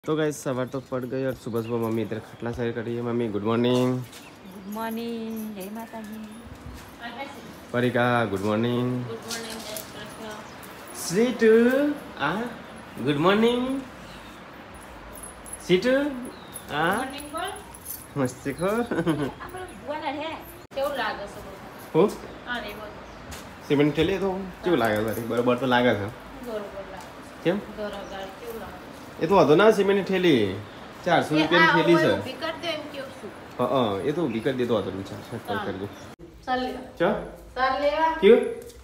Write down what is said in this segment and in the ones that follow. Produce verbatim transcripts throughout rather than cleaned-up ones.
तो गाइस सवार तो पड़ गई और सुबह सुबह मम्मी इधर खटला सारी कर रही है। Mummy good morning. Good morning, जय माता दी। Parika good morning. Good morning जय कृष्ण। सीटू आ गुड मॉर्निंग। सीटू आ मॉर्निंग बोल। मस्ती खो आपण बोला है केव लागे सगळं हो अरे बोल सिमेंट ठेली तो केव लागे सारी बरोबर तो लागे છે बरोबर लागे કેમ दरगार केव लागे એ તો હતો ના સિમેન્ટ ठेली चारसौ रुपये ની ठेली છે। ઊભી કર દે એમ કેવ છું। હા હા એ તો ઊભી કરી દેતો હતો ચાલ શટ કરી દે ચાલ લે ચા ચાલ લેવા ક્યું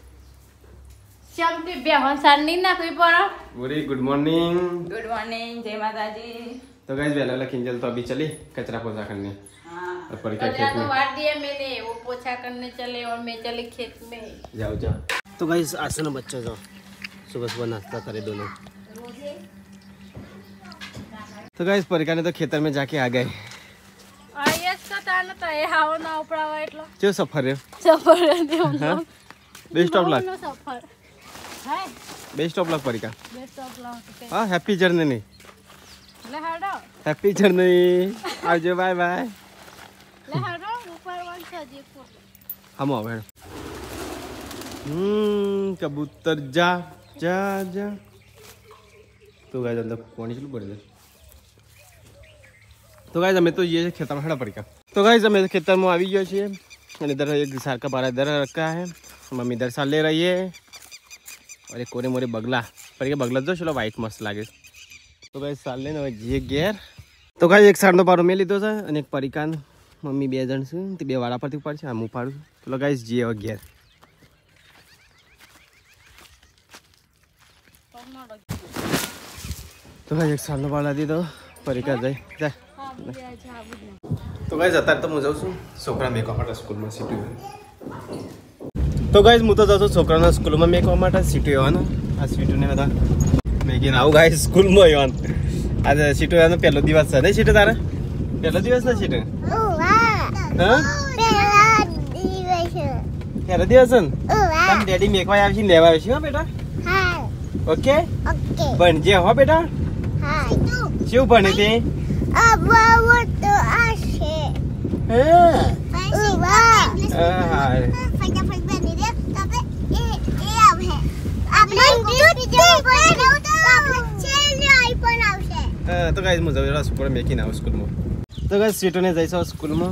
શાંતિ બેહન સારની ના કોઈ પર। Very good morning. Good morning जय माता दी। तो गाइस वेला वाला किंजल तो अभी चली कचरा पोछा करने। हाँ और परिका कचरा खेत तो में वाट दिया मैंने, वो पोछा करने चले और मैं चली खेत में। जाओ जाओ। तो गाइस आसो ना बच्चा जाओ सुबह सुबह नाश्ता करे दोनों। तो गाइस परिका ने तो खेतर में जाके आ गए। आयस का तान तो ए हाव ना उपरावा એટલો जो सफर है सफर दे हम बेस्ट ऑफ लक सफर है best of luck Parika. Best of luck हां हैप्पी जर्नी नहीं ले हाडो हैप्पी जर्नी आज बाय बाय ले हाडो ऊपर वन सजी को हम आओ बैठ। हम्म कबूतर जा जा जा। तो गाइस अंदर पानी चलो पड़ दे। तो गाइस हमें तो ये खेत में खड़ा परिका। तो गाइस हमें खेतर में आ गया छे और इधर एक सार का बारह इधर रखा है। मम्मी इधर साल ले रही है और एक कोरे मोरे बगला परिका बगला जो चलो व्हाइट मस्त लागे। तो गाइस साल ले ना जी गेर। तो गाइस एक सारनो पारो में लीधो छे અને એક પરિકાન મમ્મી બે જણ છે તે બે વાળા પરથી પાડશે આમ ઉપાડું। ચલો ગાઈસ જી હવે ઘેર। तो गाइस एक सारनो પાડલા દીધો परिका જાય જા। तो गाइस અત્યારે તો હું જાઉં છું છોકરા મેકવા માટે સ્કૂલમાં સીટી। तो गाइस હું તો જાઉં છું છોકરાના સ્કૂલમાં મેકવા માટે સીટી આવવાનો આ સીટીને બધા મેકીને આવું ગાइस સ્કૂલમાં આવવાનું। आज सीटू यानो पहलो दिवस है नहीं सीटू तारा पहलो दिवस ना सीटू हां पहलो दिवस है तम डैडी मेकवा आवी छी लेवा आवी छी हो बेटा हां ओके ओके बन जे हो बेटा हां शिव बने ते अब वो तो आशे हां हां फटाफट बने दे तब ए ए अब है आपने जो बोले तो चेल आईफोन आवशे। तो गाइस मुझे जरा सुपर मेकिंग आउ स्कूल में। तो गाइस सीटू ने जाइछ स्कूल में।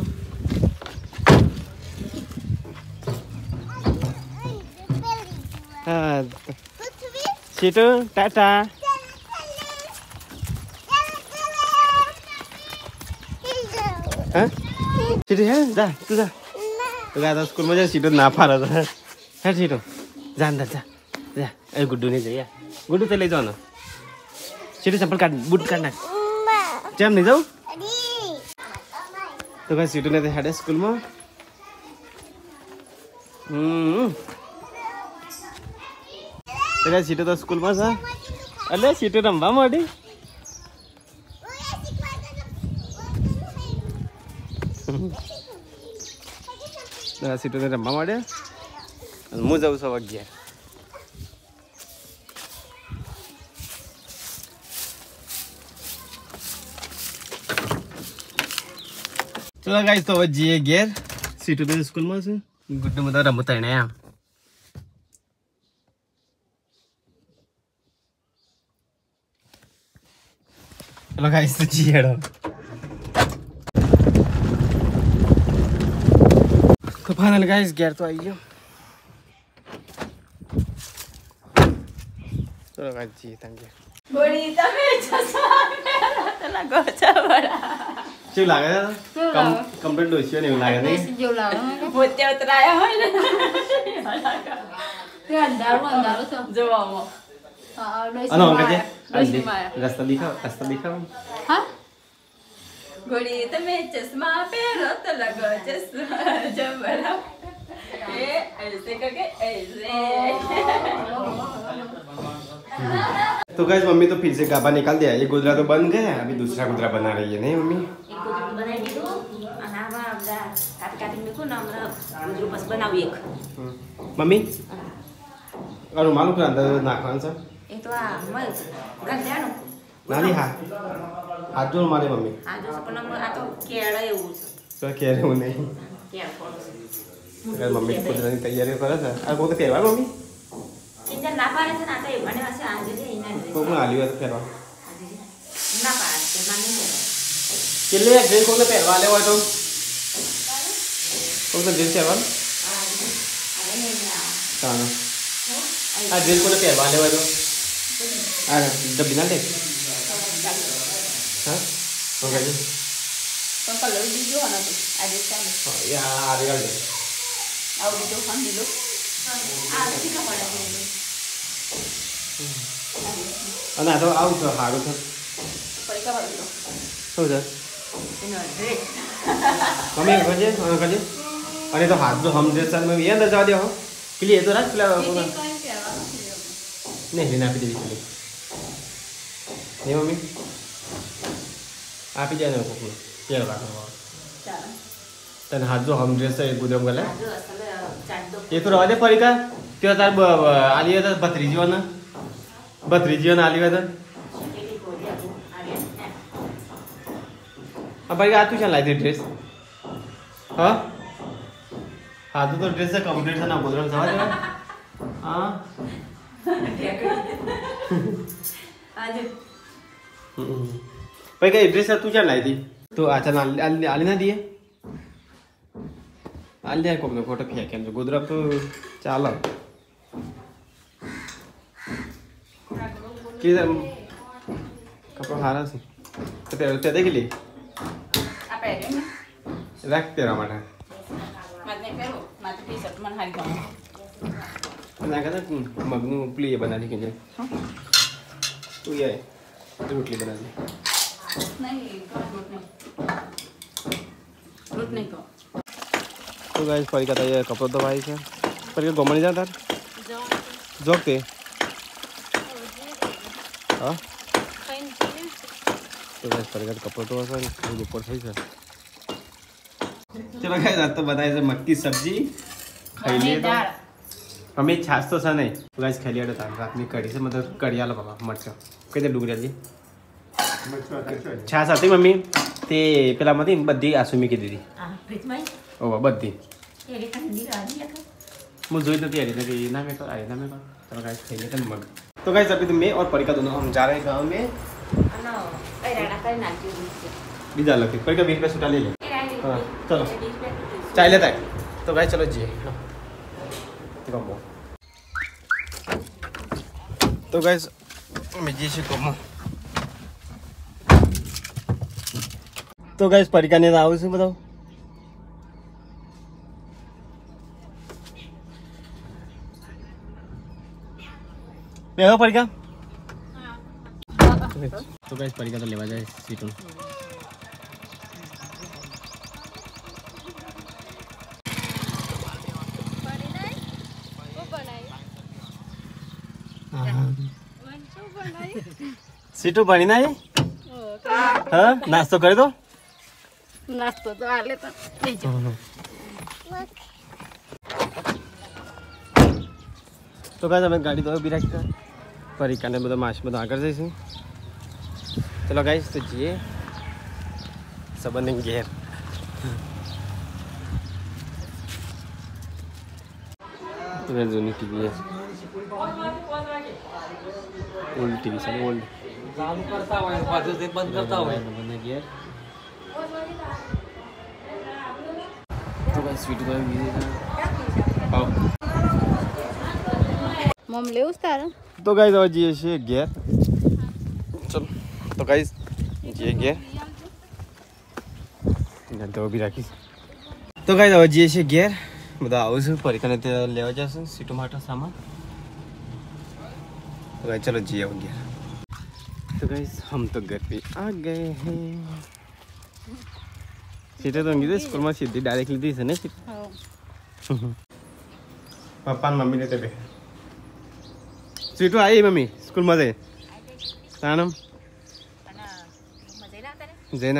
हां सीटू टाटा हां सीटू है जा तू जा। तो गाइस स्कूल में जा सीटू ना फारा था है सीटू जा अंदर जा जा ए गुड्डू ने जाइए गुड्डू चले जाओ ना सीटू चप्पल काट बूट काटना जम नहीं जाओ। तो गाइस सीटू ने तो हेड स्कूल में हम्म तो गाइस सीटू तो स्कूल में था अले सीटू रंबा मोडी तो सीटू ने रंबा मोडे मु जाऊ सब गया। चलो गाइस तो अब जी गेर सीटू तो स्कूल में से गुड्डू में तो रमत है ना। चलो गाइस तो जी हेडो। तो फाइनल गाइस गेर तो आई गयो। चलो गाइस जी थैंक यू। बड़ी तमे चश्मा मेरा तला गोचा बड़ा क्यों लागे कम कंप्लीट दोसियो नहीं लागे नहीं जो लागे बोते उतराया हो ना ते अंदर अंदर सब जो आओ हां दोसी अनो अंकल दोसी माया रास्ता दिखाओ रास्ता दिखाओ। हां गोड़ी तमे चश्मा पहनो तो लगो चश्मा जो बड़ा ए ऐसे करके ऐसे। तो गाइस मम्मी तो फिर से गाबा निकाल दिया। ये गुजरा तो बन गया अभी दूसरा गुजरा बना रही है नहीं मम्मी एक गुजरा बनाई दी दो अनावा अपना काट काट में को ना हमरा गुजरा बस बनाओ एक मम्मी और मालूम कर अंदर नाखवान सा एक तो आ मल गंजानो નાની હા હાથ જોડ મારે મમ્મી આ જો પણ આ તો કેળા એવું છે તો ક્યારે હું નહીં કેળ ફળ અગર મમ્મી કુદરતની તૈયારીઓ કરે છે આ કોઈ પહેરવા મમ્મી ઇન્જન ના પાડે છે ના તો મને વાસે આજે છે ઇન્જન કોક ના આલી વાત પહેરવા ના પાડે છે મને નહીં કેટલે ડ્રેસ કોને પહેરવા લેવો તો કોક ડ્રેસ પહેરવા ચાલો આ ડ્રેસ કોને પહેરવા લેવા તો આ ડબ્બી ના લે હા ઓકે જી પણ કલર બીજો આનો તો આજે ચાલે યા આ રેલ દે આવું બીજો ખાન દીધો આ નથી ખબર અને આ તો આવું છે હારું છે પૈસા વાળો શું છે એનો ડ્રેસ મમ્મી કજે હા કજે અને તો હાથ જો હમ ડ્રેસ में ये अंदर जवा दे हो क्लियर तो रात प्ला नहीं लेना आपी देवी चली नहीं मम्मी आपी जाने को को ये लगा दो ચાલો तन हाथ जो हम ड्रेस है गुदरम गला જો અસલ ચાટ દો ये तो रवा दे परिका त्यो तार आली था भत्रीजी वाला भत्रीजी वाला आली था કેટલી ગોળી આપું આ રે अब परिका तू चल लाई दे ड्रेस हां हाथ तो ड्रेस से कंप्लीट है ना गुदरम जवा दे हां આજે भाई क्या ड्रेस तू क्या लाई थी तो अच्छा ना आली आली ना दिए आली को अपने फोटो फेंक के गुदरम तो चालो किधर कपड़ा हारा से तो तेरे ते देख ली આ પહેર્યો ને रख तेरा माटा મારે નહીં પહેરવો મારે ટી શર્ટ મને હારી ગમે ना कहता मगनू प्ली बना दी कि तू ये रोटली बना दी નહીં રોટ નહીં રોટ નહીં કહો तो गाइस परी का ये कपड़ा तो भाई है परी का गोमनी जाता जोकते हां तो गाइस परी का कपड़ा तो ऐसा ऊपर सही है चलो गाइस आज तो बताए से मक्की सब्जी खाई लिए तो हमें छाछ तो सा नहीं तो गाइस खाई लिया था रात में कड़ी से मतलब कड़ी आला बाबा मरचा कैसे डुगरिया जी छाछ आती मम्मी ते पेला मती बद्दी आसुमी की दीदी આ ફ્રીજમાં ओ बद्दी એરી ઠંડી રાજી લખો मुझे जोई तो तैयारी थी ना में कर आए ना में कर चलो गाइस खाई लेते हैं मग तो गाइस अभी तो मैं और परिका दोनों हम जा रहे हैं गांव में અને એ રાડા કરી નાખ્યું છે बीजा लगती परिका बीस रुपये सुटा ले ले એ રાડી हाँ चलो ડીશ पे चाय लेता है तो गाइस चलो जी गमो तो गाइस मैं जी से गमो तो गाइस परिका ने आओ से बताओ बेहो परिका तो गाइस परिका तो लेवा जाए सीटों सीटू बनी ना ये हाँ नाश्तो कर दो નાસ્તો તો આલે તો લઈ જાઓ तो गाइस हमें गाड़ी तो भी रखता परिका ने मतलब माश में तो आकर जैसे चलो गाइस तो जिए सब ने घेर तो मैं जोनी टीवी है ओल्ड टीवी सब ओल्ड चालू करता हुआ बाजू से बंद करता हुआ बना घेर तो गाइस वीडियो तो भी आओ મમ લેવું છે તારે तो गाइस अब जी છે ઘેર चलो तो गाइस जी ઘેર ને તો भी રાખી तो गाइस अब जी છે ઘેર બધા આવું છું પરિકાને તે લેવા જશું સીટો માટે સામાન तो गाइस चलो जी अब ઘેર तो गाइस हम तो घर पे आ गए हैं सीटे तो अंगी स्कूल में सीधी डायरेक्ट ली थी ना सीट पापा और मम्मी ने ते सीटू आई मम्मी स्कूल में से तानम અને મજા ના તારે जैना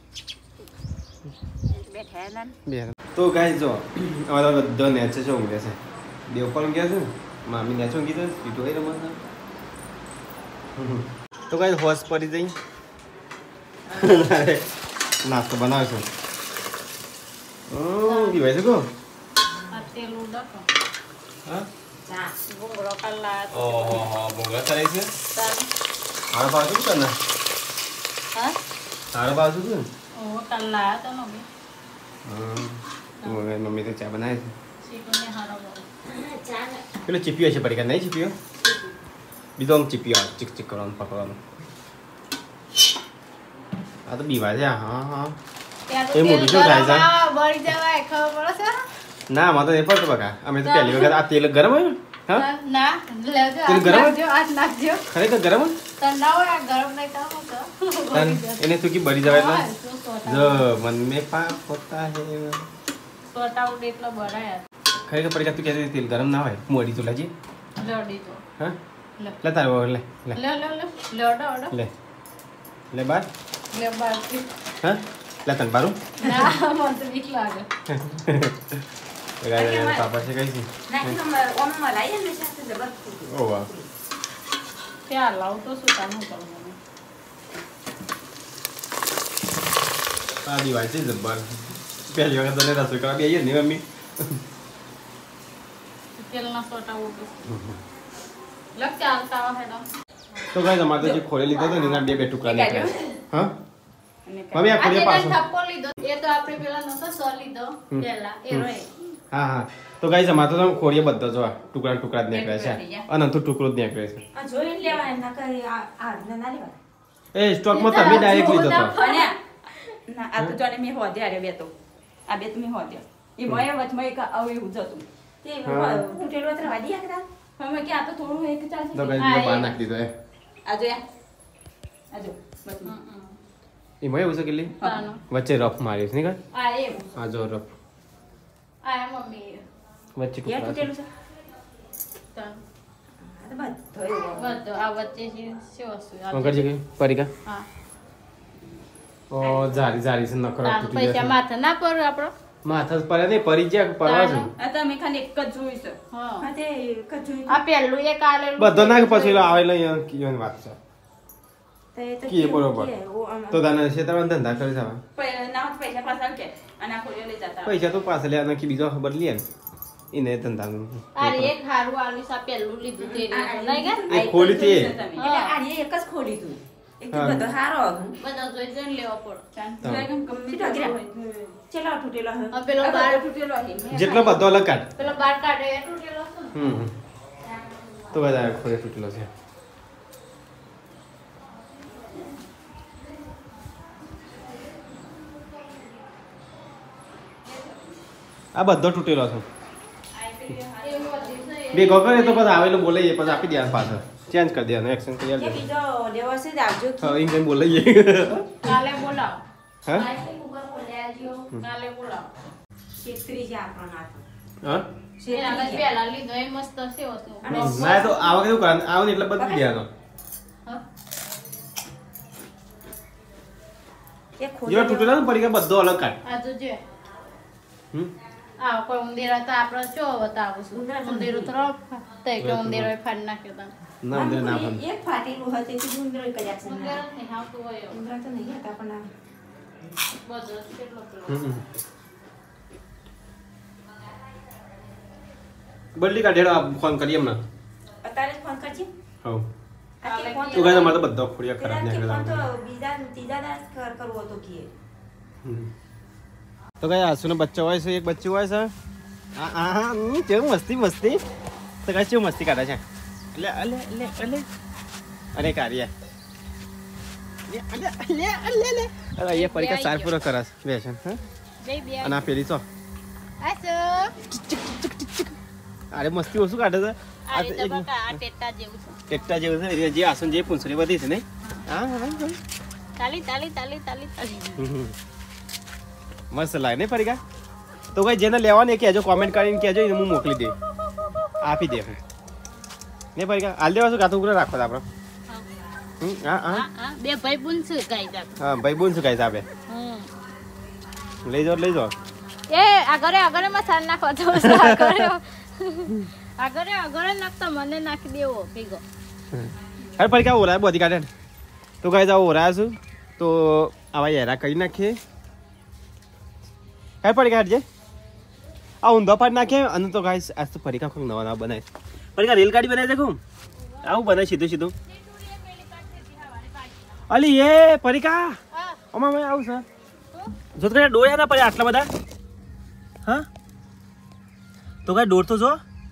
બેઠા ના बिहार तो गाइस जो हमारा बद्दो नेचे से होंगे से देव पर गया से मामी नेचो की तो सीटू आई रमा था तो તો કઈ હોશ પડી જઈ નાસ્તો બનાવે છે પીવાય છે કો હા ઓહો ભૂંગળા કરે છે હારા બાજુ છે ને હારા બાજુ છે મમ્મી તો ચા બનાવે છે પેલો ચીપ્યો છે પડી નહીં ચીપ્યો બીજો આમ ચીપ્યો ચીક ચીક કરવાનું પકડવાનું આ તો બીવા છે હા હા એ મોટું શું થાય છે ના મારે તો નહીં પડતો બકા અમે તો પહેલી વખત આ તેલ ગરમ હોય હા તેલ ગરમ ખરેખર ગરમ એને તું કી બળી જવાય એટલે જો મન મે પાપ હોતા હે ખરેખર પડી તું કહેતી તેલ ગરમ ના હોય મોડી તો લાજી હા લે તારે લે લે લે લે બાર હા લે તન બારું પાપા છે કઈ ઓ વાહ આ દિવાળી છે જબ્બર પહેલી વખત તને રસોઈ કરવા બેહીએ ને મમ્મી તો ગાઈસ અમારે તો જે ખોલે લીધો તો એના બે બે ટુકડા નીકળ્યા હા મમ્મી આ ખોલે પાછો એ તો આપણે પેલા નતો સો લીધો પેલા એ રોય હા હા તો ગાઈસ અમારે તો ખોડીએ બધો જો ટુકડા ટુકડા જ નીકળ્યા છે અનંત ટુકડો જ નીકળે છે આ જોઈને લેવાય ના કરી આ આ ના લેવા એ સ્ટોક માં તમે ડાયરેક્ટ લીધો તો ના આ તો જોને મે હોદે આરે બે તો આ બે તો મે હોદે એ મોય વચમાં એક આવ એવું જતું તે તૂટેલો અત્ર વાડી આકરા હવે કે આ તો થોડું એક ચાલશે તો ગાઈસ બહાર નાખી દીધો એ આ જો આ જો બસ એ મોય એવું છે કેટલી વચ્ચે રફ માર્યો છે ને કા આ એ આ જો રફ આ મમ્મી વચ્ચે યાર ટુકડા તૂટેલું છે તો આ તો બસ ધોઈ બધો આ વચ્ચે છે શું હશે કોણ કરજે કે પરિકા હા ઓ જારી જારી છે નખરો તૂટી પૈસા જશે માથે ના પર આપણો માથા પર નહીં પરી જ્યા પરવા છે આ તમે ખાલી એક જ જોઈ છે હા હા તે એક જ જોઈ આ પહેલું એક આલેલું બધો નાખ પછી આવે લઈ કીયોની વાત છે તે તો કી બરોબર તો તને શેતામાં ધંધા કરી સાવા ના પૈસા પાછા કે અને આ ખોલ્યો લઈ જતા પૈસા તો પાછા લે નાખી બીજો ખબર લે ને એને ધંધા અરે એક હારું આલી સા પહેલું લીધું તે નહીં કે એ ખોલી તે એટલે આ એક જ ખોલી તું એક તો બધો હારો બધા જોઈ જોઈને લેવો પડે એકદમ કમ્પ્લીટ ચલો તૂટેલો હે આ પેલો બાર તૂટેલો હે જેટલો બધો અલગ કાઢ પેલો બાર કાઢે એ તૂટેલો છે ને હમ તો બધા ખોલે તૂટેલો છે આ બધો તૂટેલો છે બે ગોગર તો પછી આવેલો બોલાઈએ પછી આપી દે પાછળ ચેન્જ કરી દેવાનો એક્શન કરી જે દે બીજો લેવો છે જ આવજો હા ઇંગ્લિશ બોલાઈએ કાલે બોલાવો હા કાલે ઉપર બોલાવજો કાલે બોલાવો છેત્રી છે આપણો નાથ હા એ આગળ પેલા લીધો એ મસ્ત છે વસ્તુ ના તો આવા કેવું કારણ આવું એટલે બધું દેવાનો હા એ ખોલી જેવા તૂટેલા ને પડી ગયા બધો અલગ કાઢ આ તો જે હમ આ કોઈ ઉંદેરા તો આપણે ચો બતાવું છું ઉંદેરો તો તે કે ઉંદેરો એ ફાડી નાખ્યો તા ના અંદર ના પણ એક ફાટેલું હતું કે ગુંદરો કર્યા છે ઉંદેરો નહીં આવતું હોય ગુંદરા તો નહીં હતા પણ બધો કેટલો પેલો હમ બદલી કાઢેલો ફોન કરીએ હમણાં અત્યારે જ ફોન કરજે હવ આ તે ફોન તું કહે મારે તો બધો ખોડિયા ખરાબ ફોન નીકળેલા તો બીજા ત્રીજા દાસ કર કરવો હતો કે તો કઈ આસુનો બચ્ચો હોય છે એક બચ્ચું હોય છે આ આ હા કેવું મસ્તી મસ્તી તો કઈ કેવું મસ્તી કાઢે છે એટલે અલે અલે અલે અરે કારિયા અલે અલે અલે અલે અરે એ પરીક્ષા સાર પૂરો કરસ બેસન હા બે બે અને આ પેલી તો આસો અરે મસ્તી ઓછું કાઢે છે આ રીતે બકા આ ટેટા જેવું છે ટેટા જેવું છે જે આસુન જે પૂંછડી બધી છે ને હા હા તાલી તાલી તાલી તાલી તાલી મસ્ત લાગે ને પરીક્ષા તો કઈ જેને લેવાની કહેજો કોમેન્ટ કરીને કહેજો એને હું મોકલી દે આપી દે ને પરીક્ષા હાલ દેવા શું કાતું ઉગ્ર રાખો આપણે હા હા હા બે ભાઈ બુન છે ગાઈ જા હા ભાઈ બોન શું કાઈ સાબે હમ લઈ જાઓ લઈ જાઓ એ આગળ આગળ મસાલા નાખો તો આગળ આગળ આગળ નાખતો મને નાખી દેવો ભેગો અરે પરીક્ષા ઓલા બધી કાઢે તો ગાઈસ આવો રહ્યા છું તો આવા હેરા કરી નાખીએ કઈ પડી કાઢજે આ ઊંધો પાડી નાખીએ અને તો ગાઈસ આજ તો પરીકા કોક નવા નવા બનાય પરીકા રેલગાડી બનાવી દેખું આવું બનાય સીધું સીધું અલી એ પરીકા ઓમા મેં આવું સર જો તો ડોળ્યા ના પડે આટલા બધા હા તો કઈ દોડ તો જો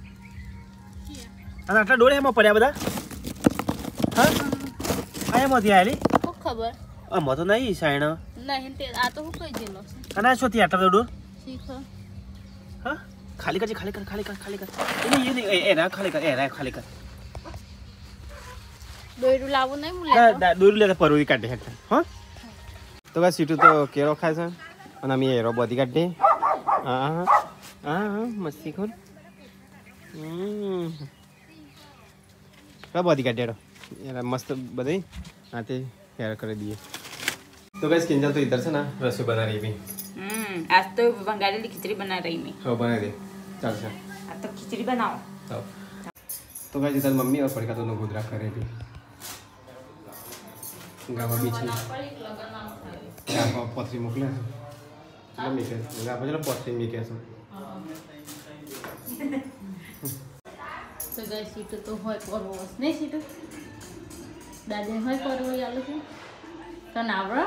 અને આટલા ડોળે એમાં પડ્યા બધા હા આ એમાંથી આવેલી ખબર આમાં તો નહીં સાયણ નહીં તે આ તો હું કઈ જેલો છે અને આ શોથી આટલા ડોર શીખો હા ખાલી કરજે ખાલી કર ખાલી કર ખાલી કર એ નહીં એ એ રા ખાલી કર એ રા ખાલી કર દોયરું લાવું નહીં હું હા લેતો દોરી લેતા પરોરી કાઢે હેઠળ હા તો બસ સીટું તો કેરો ખાય છે અને અમે એરો બધી કાઢીએ હા હા હા હા મસ્તી ખોર હમ બધી કાઢે એરા મસ્ત બધી હા તે હેર કરી દઈએ तो गाइस किंजल तो इधर से ना रसोई बना रही है हम्म आज तो बंगाली खिचड़ी बना रही मैं हाँ बना दे चल चल आज तो खिचड़ी बनाओ तो तो गाइस इधर मम्मी और पड़का दोनों गुजरा कर रहे थे गावा पीछे गावा पथरी मोकले मम्मी के गावा चलो पथरी में कैसे તો ગાઈસ સીટ તો હોય પરવસ નહીં સીટ દાદે હોય પરવો યાલો છે તને આવડે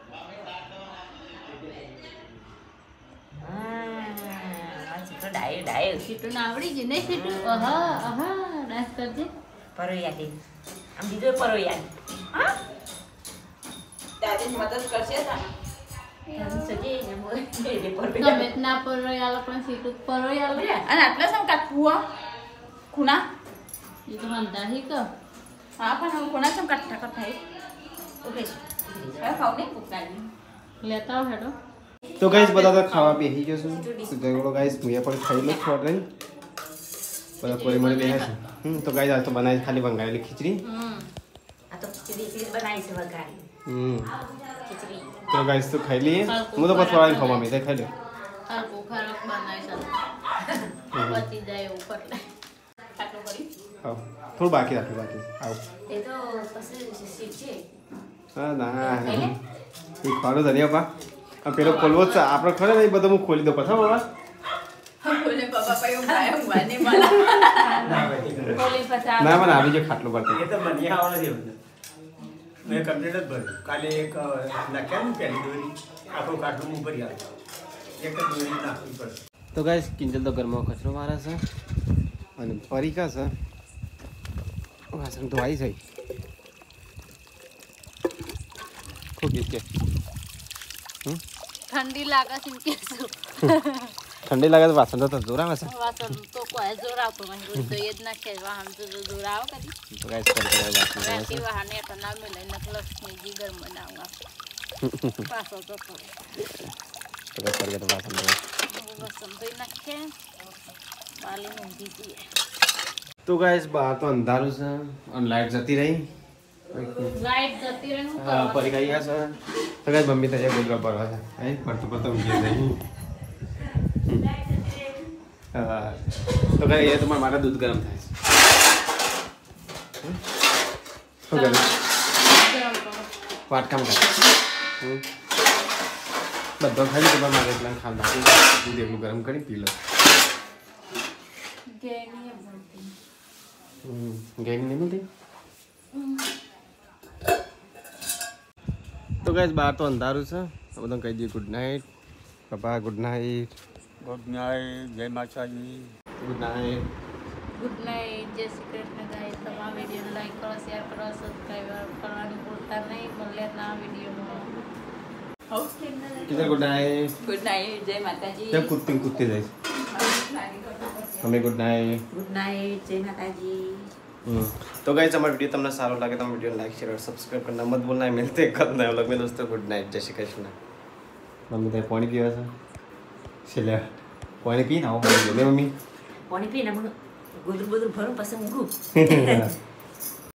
तो डायल डायल સીટ ના આવડી જ નહીં સીટ આહા આહા ડાન્સ કરજે परोया दे हम दीदो परोया हां दादी मदद करसे था हम सजे ने बोल दे परोया તમે ના પરવો યાલો પણ સીટ પરવો યાલો અને આટલા સમ કાટવા खुना એ તો હંતા હી ક हां पण हम खुना सम काटता काटता है ओके है खाओ नहीं पुकाली લેતા આવ હેડો तो गाइस बता दो खावा पे ही जो तो देखो गाइस मुझे पर खाई लो छोड़ रही पर कोई मरे नहीं है हम तो गाइस आज तो बनाई खाली बंगाली खिचड़ी હમ आ तो खिचड़ी खिचड़ी बनाई से बगारी हम्म खिचड़ी तो गाइस तो खाई लिए मुझे तो बस थोड़ा ही खावा में खाई लो હરકો ખરક બનાવી છે પતી જાય ઉપર લે આટલો કરી आओ थोड़ा बाकी रखो बाकी आओ ये तो पसे सीट छे હા ના એ ખાડો ધનિયા પા આ પેલો ખોલવો છે આપણે ખરે નહીં બધું હું ખોલી દઉં પછી બાબા बोले पापा पे उठाया हुआ नहीं वाला बोले पता ના મને આવી જો ખાટલો પડતો એ તો મને આવડે છે મેં કમ્પ્લીટ જ ભર્યું કાલે એક નાખ્યા ને પહેલી દોરી આખો કાટલું ઉપર આવ્યો એક જ દોરી નાખવી પડે તો ગાઈસ કિંજલ તો ઘરમાં કચરો મારે છે અને પરીકા છે વાસણ ધોવાઈ જાય ખૂબ કે ઠંડી લાગે છે કે શું ઠંડી લાગે તો વાસણ તો જોર આવે છે વાસણ તો કોઈ જોર આવતો નહીં રોજ તો એ જ નાખે વાહન તો જોર આવે કદી તો ગાઈસ કરી કરી વાસણ ધોવાય રાતે છે વાહન એ ના મેલે નકલસ ને જીગર બનાવવા પાછો તો તો ગાઈસ કરી કરી વાસણ ધોવાય વાસણ તો નાખે બાલી ઊંધી જઈએ તો ગાઈસ બહાર તો અંધારું છે અને લાઈટ જતી રહી લાઈટ જતી રહે હું હા પરીકા ગયા છે તો ગાઈસ મમ્મી તો ગોદરા પર છે હે પડતો પડતો ઊંઘી નહીં હા તો ગાઈસ એ તમારા માટે દૂધ ગરમ થાય છે શું કરે વાટકામ કરે હમ બધો ખાલી તમારા માટે એટલા ખાવા નાખી દૂધ એટલું ગરમ કરી પી લો ગેની બોલતી હમ ગેમ નહીં મળતી તો ગાઈસ બહાર તો અંધારું છે બધાને કહી દઈએ ગુડ નાઇટ પપ્પા ગુડ નાઇટ ગુડ નાઇટ જય માતાજી ગુડ નાઇટ ગુડ નાઇટ જય શ્રી કૃષ્ણ ગાઈસ તમારા વિડીયો લાઈક કરો શેર કરો સબસ્ક્રાઇબ કરવાની ભૂલતા નહીં મળે ના વિડીયોમાં કિધર ગુડ નાઇટ गुड नाइट जय माता जी જબ કુત્તી કુત્તી જાય અમે ગુડ નાઇટ गुड नाइट जय माता जी तो गाइस हमारा वीडियो तुमने सारो लगे तो वीडियो लाइक शेयर और सब्सक्राइब करना मत भूलना है मिलते हैं कल नए व्लॉग में दोस्तों गुड नाइट जय श्री कृष्ण मम्मी तेरे पानी पीवा था चले पानी पी ना हो मम्मी पानी पीना गुदर गुदर भरूं पसंद गु